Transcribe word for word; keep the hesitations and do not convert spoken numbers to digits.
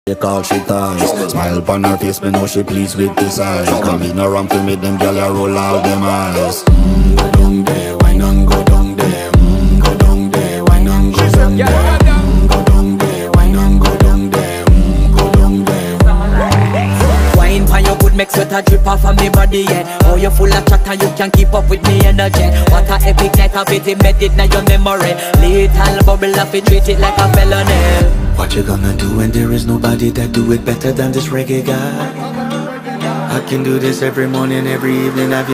She call she ties. Smile upon her face, me know she pleased with this eyes. Come in around to make them gyal a roll out them eyes. Mm, go down there, wine and go down there. Mm, go down there, wine and go down there. Mm, go down there, wine and go down there. Mm, go down there. Wine pan your good make sweat a drip off of me body, yeah. Oh, you full of chat and you can keep up with me energy. What a epic night of it, embedded in your memory. Little bubble of it, treat it like a felony. What you gonna do when there is nobody that do it better than this reggae guy? I can do this every morning, every evening. I've